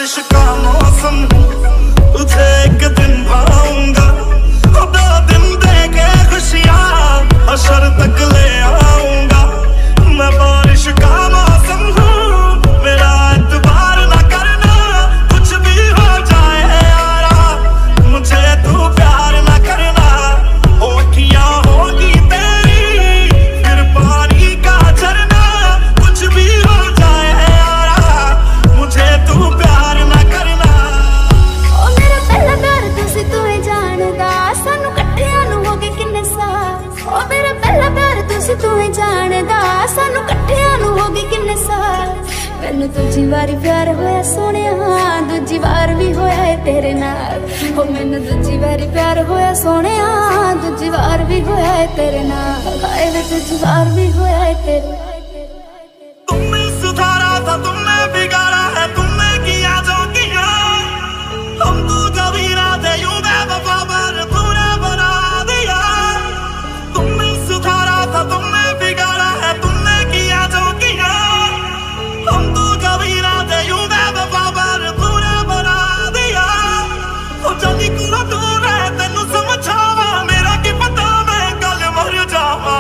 बारिश का मौसम तुझे एक दिन भाऊंगा, 2 दिन देके खुशियाँ हशर तक ले आऊंगा। मैं बारिश का मौसम हूँ, मेरा एतबार ना करना, कुछ भी हो जाए यारा, मुझे तू प्यार ना करना। ओठियाँ होगी तेरी फिर पानी का झरना, कुछ भी हो जाए यारा, मुझे तू प्यार ना करना। ओ मेरा पहला प्यार तुसी तू ही जानदा, सानू कट्ठियां नू हो गए किन्ने साल। ओ मेरा पहला प्यार तुसी तू ही जानदा, सानू कट्ठियां नू हो गए किन्ने साल। मैनू दूजी वारी प्यार होया सोनिया, दूजी बार भी होया है तेरे नाल। ओ मैनू दूजी वारी प्यार होया सोनिया, दूजी बार भी होया है तेरे नाल। हाय वे दूजी बार भी होया है तेरे। तुमने सुधारा था, तुमने बिगाड़ा है, तुमने किया जो किया। हम तू जब ही ना थे यूं बेवफा पर तूने बना दिया। तुमने सुधारा था, तुमने बिगाड़ा है, तुमने किया जो किया। हम तू जब ही ना थे यूं बेवफा पर तूने बना दिया। ओ जानी कुड़ा दूर है तेनू समझावा, मेरा की पता मैं कल मर जावा।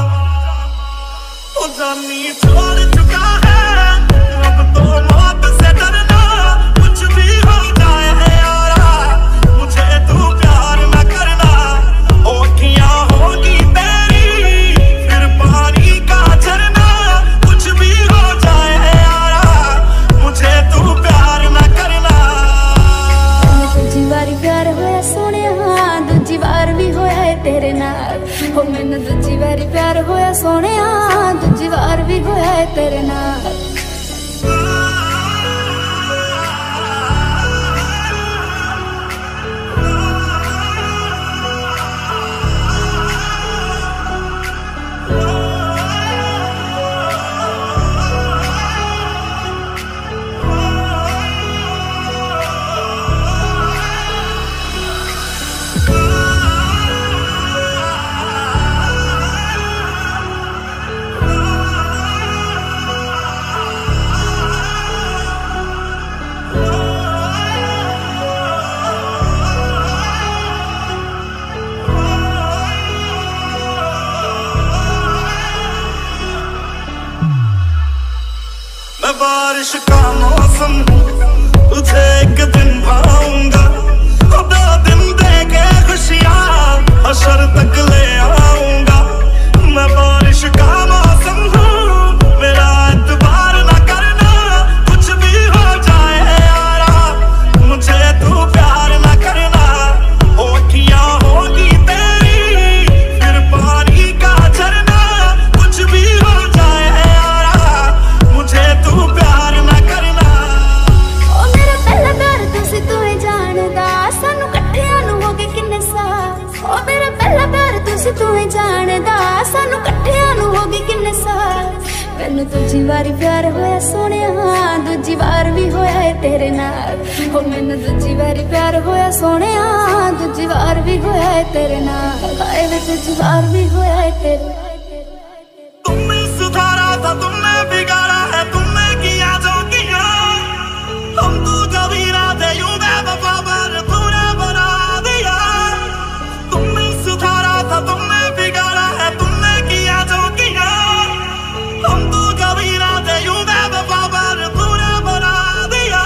ओ जानी छोड़ चुका है अब तो मौत से डरना, कुछ भी हो जाए है यारा, मुझे तू प्यार न करना। ओठियाँ होगी तेरी फिर पानी का झरना, कुछ भी हो जाए है यारा, मुझे तू प्यार न करना। दूजी बारी प्यार होया सोनिया, दूजी बार भी होया है तेरे नाल। ओ मैनू दूजी बारी प्यार होया सोनिया, दूजी बार भी होया है तेरे नाल। मैं बारिश का मौसम तुझे एक दिन भाऊंगा, 2 दिन देके खुशियाँ हशर तक ले आऊंगा। मैं बारिश का मौसम हूँ, मेरा एतबार ना करना, कुछ भी हो जाए यारा, मुझे तू प्यार ना करना। ओठियाँ होगी तेरी फिर पानी का झरना, कुछ भी हो जाए यारा, मुझे तू प्यार ना करना। ओ मेरा पहला प्यार तुसी तू ही जानदा, सानू कट्ठियां नू हो गए किन्ने साल। ओ मेरा पहला प्यार तुसी तू ही जानदा, सानू कट्ठियां नू हो गए किन्ने साल। मैनू दूजी वारी प्यार होया सोनिया, दूजी बार भी होया है तेरे नाल। ओ मैनू दूजी वारी प्यार होया सोनिया, दूजी बार भी होया है तेरे नाल। हाय वे दूजी बार भी होया है तेरे। तुमने सुधारा था, तुमने बिगाड़ा है, तुमने किया जो किया। हम तू जब ही ना थे यूं बेवफा पर तूने बना दिया। तुमने सुधारा था, तुमने बिगाड़ा है, तुमने किया जो किया। हम तू जब ही ना थे यूं बेवफा पर तूने बना दिया।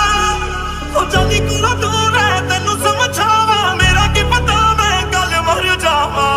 ओ जानी कुड़ा दूर है तेनू समझावा, मेरा की पता मैं कल मर जावा।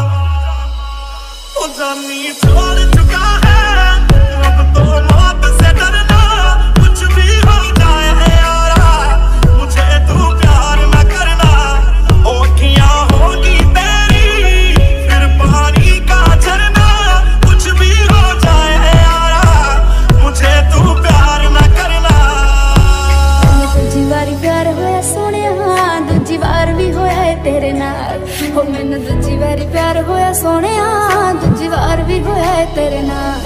ओ जानी छोड़ चुका है अब तो मौत से डरना, कुछ भी हो जाए है यारा, मुझे तू प्यार न करना। ओठियाँ होगी तेरी फिर पानी का झरना, कुछ भी हो जाए है यारा, मुझे तू प्यार न करना। दूजी बारी प्यार होया सोनिया, दूजी बार भी होया है तेरे नाल। ओ मैनू दूजी बारी प्यार होया सोनिया, दूजी बार भी होया है तेरे नाल।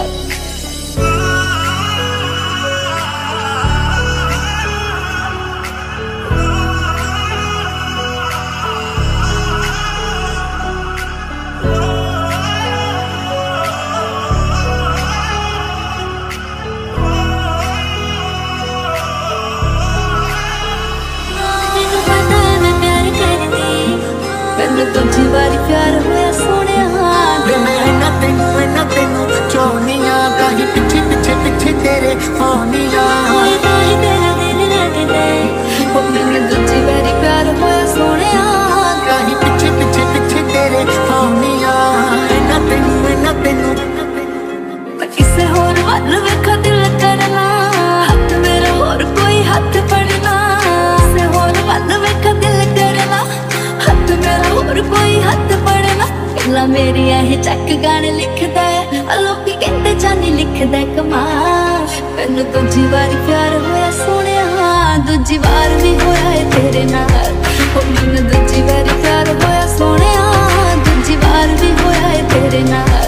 दूजी बारी प्यार होया सोने मैं तेनू चाहनिया कहीं पिछे पिछे पिछे तेरे आनिया तेरा दिल लगदा ओ मैनू दूजी बारी प्यार होया सोने कहीं पिछे पिछे पिछे तेरे आनिया तेनू किसे होर वल वेखा दिल करना हाथ मेरा होर कोई हाथ पड़ना किसे होर वल वेखा दिल करना हाथ मेरा होर कोई हाथ पड़ना इला मेरी यह चक गाने लिखदा है लोकी कहंदे जानी लिखदा कमाल मैनू दूजी बारी प्यार होया सोने दूजी बार भी होया है तेरे नाल ओ मैनू दूजी बारी प्यार होया सोने दूजी बार भी होया है तेरे नाल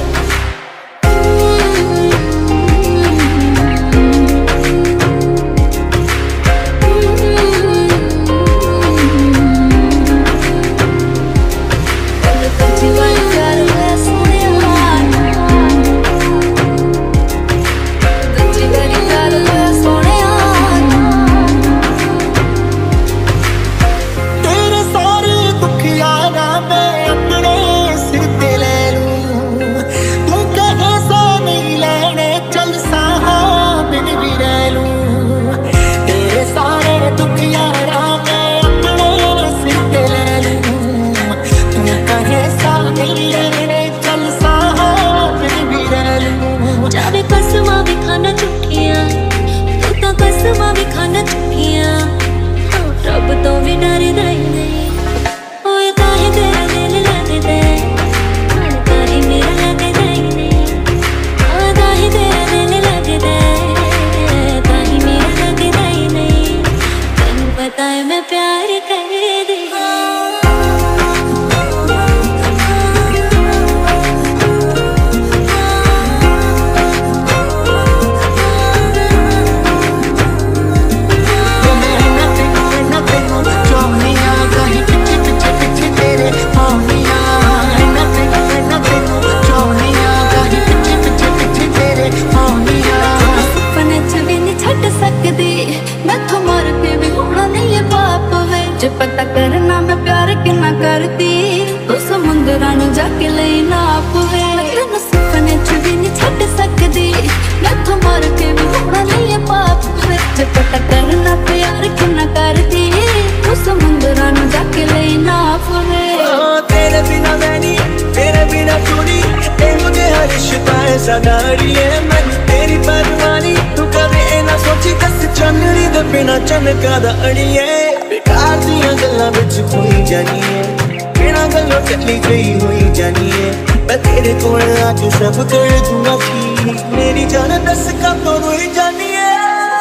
पता करना मैं प्यार कितना करती तो समुंदरां नूं जाके लई नाप वे तेन सपने च भी नहीं छड्ड सकदी मैथों मर के भी होना नहीं है पाप वे जे पता करना प्यार कितना करती तो समुंदरां नूं जाके लई नाप वे तेरे बिना मैं नहीं तेरे बिना तू नहीं ए मुझे हर रिश्ता ऐसा गाड़ी है मैं तेरी परवानी तू कदे ए ना सोची कस चंदनी दे बिना चमका दा अड़िए बेकार दियां गल्लां विच खोई जानी है बिना गल्लों चली गई हुई जानी है मैं तेरे कोल आके सब कर दूंगा ठीक मेरी जान दस कब तो रोई जानी है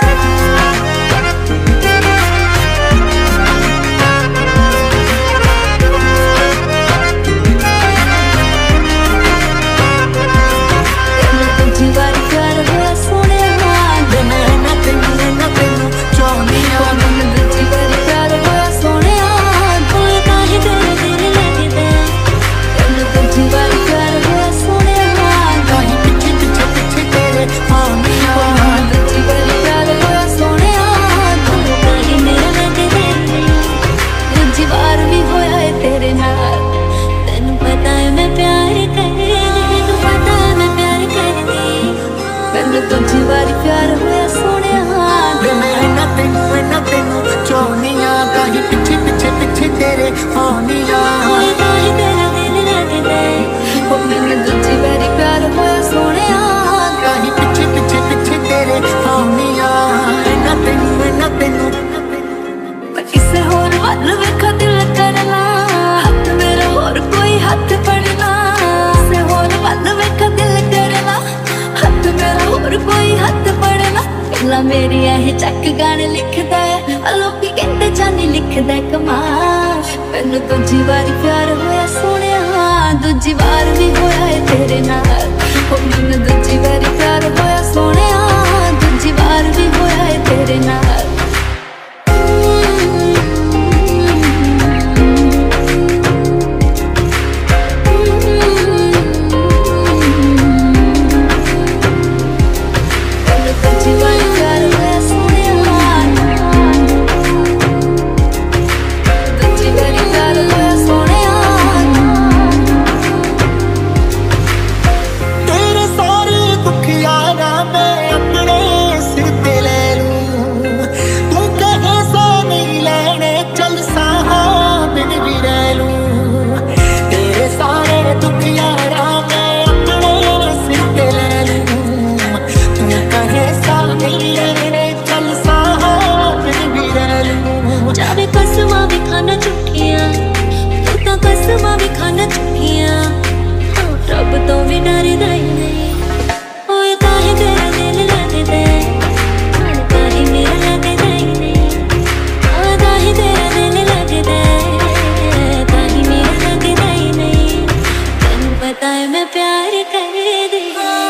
दूजी बारी प्यार होया सोने तेनू चाहनिया कहीं पिछे पिछे पिछे तेरे आनिया तेरा दिल लगदा ओ मैनू दूजी बारी प्यार होया सोने कहीं पिछे पिछे पिछे तेरे आनिया तेनू किसे होर वल वेखा दिल करना हाथ मेरा होर कोई हाथ पड़ना किसे होर वल वेखा दिल करना हाथ मेरा होर कोई हाथ पड़ना इला मेरी यह चक गाने लिखदा है लोकी कहंदे जानी लिखदा कमाल मैनू दूजी बारी प्यार होया सोने दूजी बार भी होया है तेरे नाल ओ मैनू दूजी बारी प्यार होया सोने दूजी बार भी होया है तेरे नाल दुख यारा मैं अपने सिर पे ले लूं। तू कहे साहिल चल साथ भी रह लूं। जावे कसमां भी खाना चुकियां, तू तो कसमां भी खाना चुकियां। रब तो भी डरदा ही नहीं, ओए ताही तेरा दिल लगदा है, ताही मेरा लगदा ही नहीं। ताही तेरा दिल लगदा है, ताही मेरा लगदा ही नहीं। तैनू पता है मैं प्यार करदी।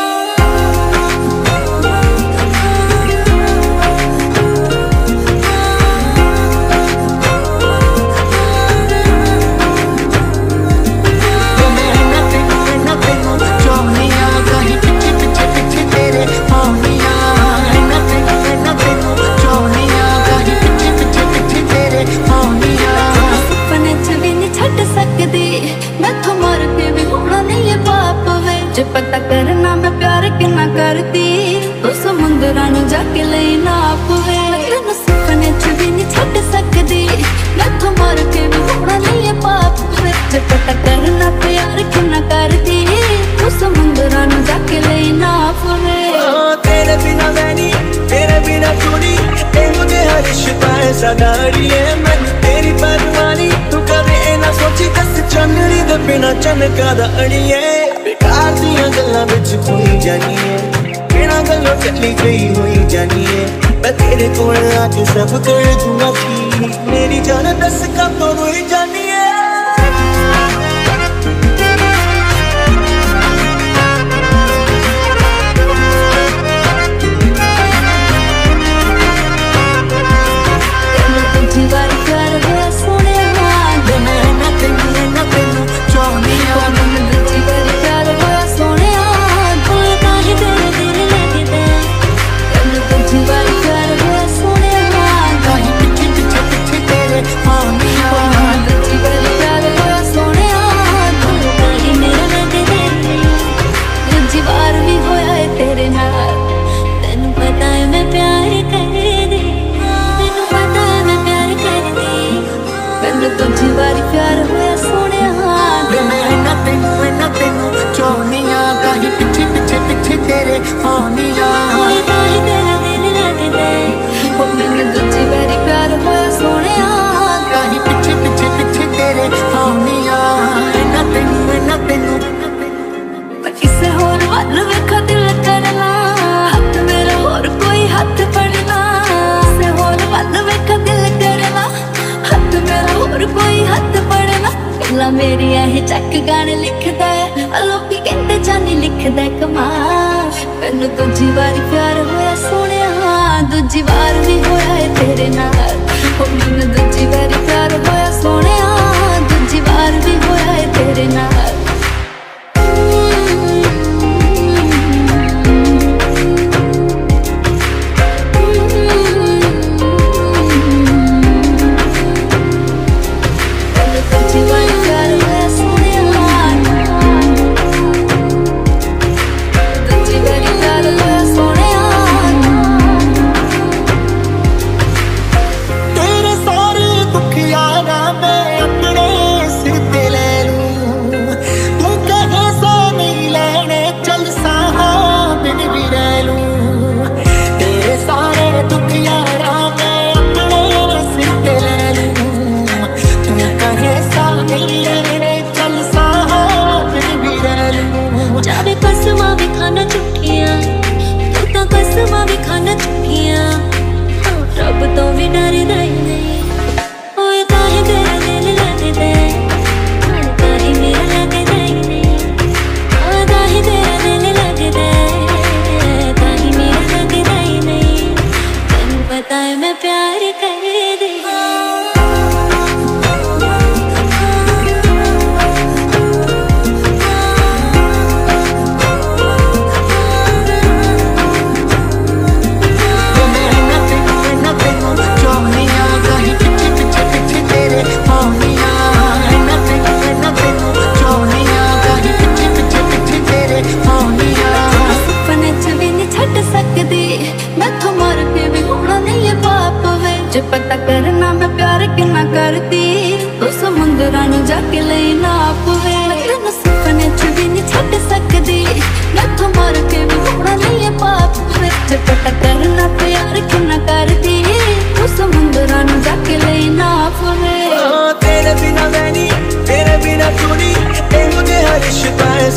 मैथों मर के भी होना नहीं है पाप वे। जे पता करना मैं प्यार कितना करती, तो समुंदरां नूं जाके लई नाप वे। तेनू सपने च भी नहीं छड्ड सकदी, मैथों मर के भी होना नहीं है पाप वे। जे पता करना प्यार कितना करती, तो समुंदरां नूं जाके लई नाप वे। तेरे बिना मैं नहीं, तेरे बिना तू नहीं, ए मुझे हर रिश्ता है साडा अड़िए। मैनू तेरी परवाह नहीं, तू कदे ए ना सोची दस चाननी दे बिना चनका दा अड़िए। बेकार दियां गल्लां विच खोई जानी है, बिना गल्लों चली गई होई जानी है। मैं तेरे कोल आके सब कर दूंगा की, मेरी जान दस कब तो रोई जानी है। मेरी यह चक गाने लिखदा है, लोकी कहते जानी लिखदा कमाल। मैनू दूजी बारी प्यार होया सोहणिया, दूजी बार भी होया है तेरे नाल। मैनू दूजी बारी प्यार होया सोहणिया, दूजी बार भी होया है तेरे नाल। तेरे सारे दुख यारा मैं अपने सिर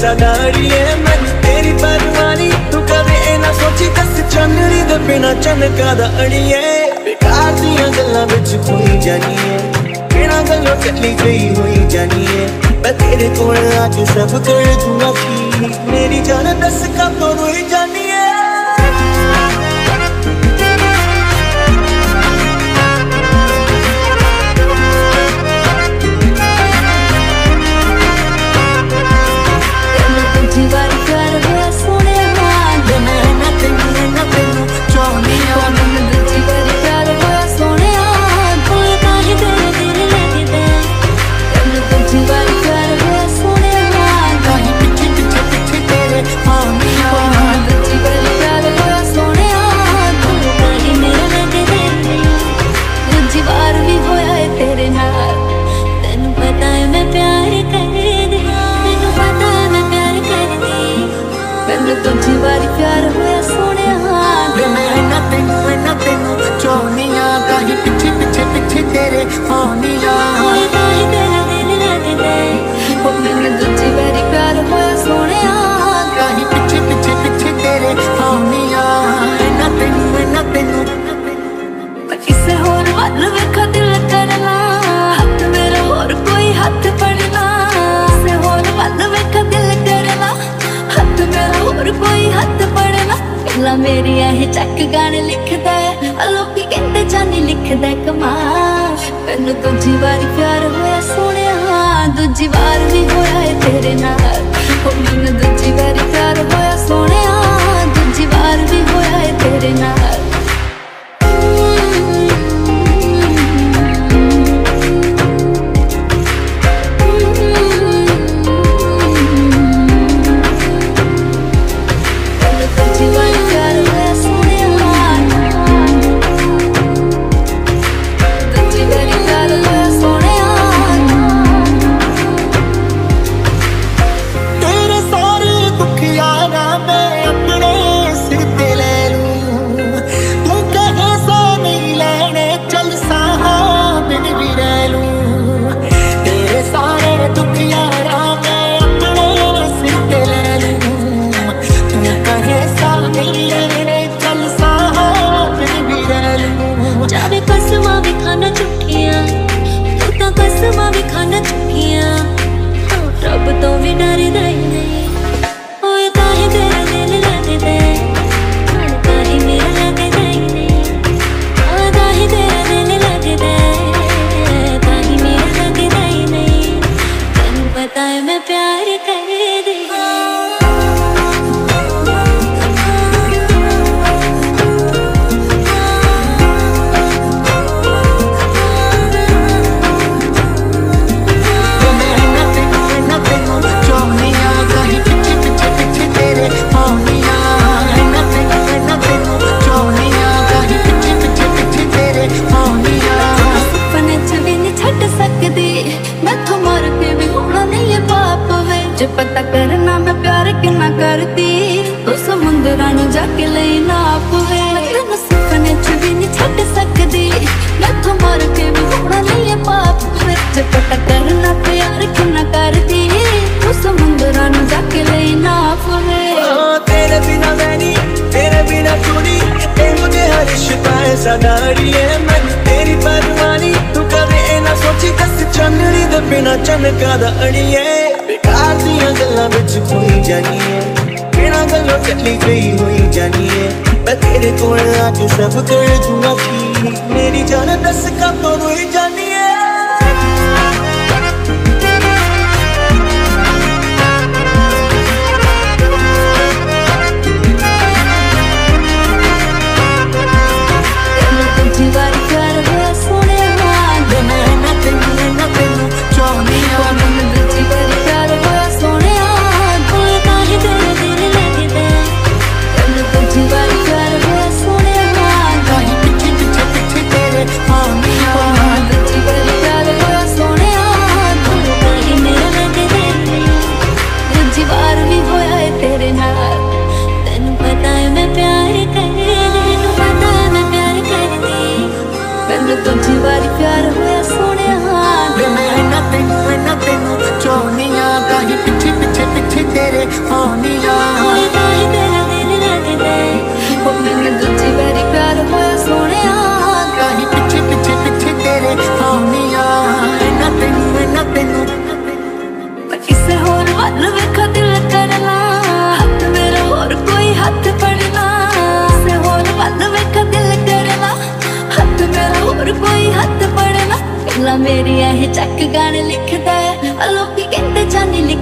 सगाड़िए मैनू तेरी परवानी तू कदे ए ना सोची दस चन्ननी दे बिना चनका दा अड़िए बेकार दियां गल्लां विच खोई जानिए बिना गल्लों चली गई होई जानिए मैं तेरे कोल आके सब कर दूंगा की मेरी जान दस कब तो रोई जानिए दूजी बारी प्यार होया सोने मैं तेनू चौनिया कहीं पीछे पीछे पीछे तेरे आनिया मैंने दूजी बारी प्यार होया सोने कहीं पीछे पीछे पीछे तेरे आनिया तेनू किसे होर वल वेखा दिल करना हाथ मेरा होर कोई हाथ पड़ना किसे होर वल वेखा दिल करना हाथ मेरा होर कोई हाथ पड़ना पहला मेरी यह चक गाने लिखदा है लोकी कहंदे जानी लिखदा है कमाल मैनू दूजी बारी प्यार होया सोने दूजी बार भी होया है तेरे नाल मैनू दूजी बारी प्यार होया सोने दूजी बार भी होया है तेरे नाल रब तो भी डरदा ही नहीं ओए ताही तेरा दिल लगदा ताही मेरा लगदा ही नहीं ताही तेरा दिल लगदा ताही मेरा लगदा ही नहीं तन्नू पता है मैं प्यार कर दी पता करना मैं प्यार कितना करती तो समुंदरा नु जाके ले नाप वे तेन सपने च भी नहीं छड़ सकदी मैं तो मर के भी होना नहीं है पाप वे पता करना प्यार कितना करती तो समुंदरा नु जाके ले नाप वे तेरे बिना मैनी तेरे बिना चुनी ए मुझे हर रिश्ता है सगाड़िए मैनू तेरी परवानी तू कदे ए ना सोची दस चन्ननी दे बिना चनका दा अड़िए बेकार दियां गल्लां विच खोई जानिए बिना गल्लों चली गई होई जानिए मैं तेरे कोल आके सब कर दूंगा की मेरी जान दस कब तो रोई जानिए कहीं पीछे पीछे पीछे तेरे आनिया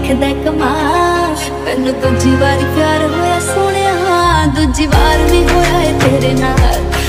दिखदा कमाल। मैनू दूजी वारी प्यार होया सोहणिया, दूजी वार भी होया है तेरे नाल।